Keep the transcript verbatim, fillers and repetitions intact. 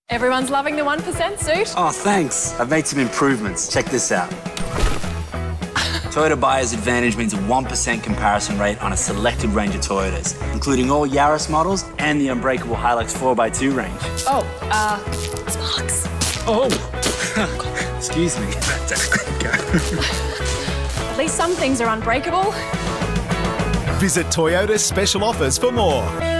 Everyone's loving the one percent suit. Oh, thanks. I've made some improvements. Check this out. Toyota Buyer's Advantage means a one percent comparison rate on a selected range of Toyotas, including all Yaris models and the unbreakable Hilux four by two range. Oh, uh, Sparks. Oh, excuse me. At least some things are unbreakable. Visit Toyota's special offers for more.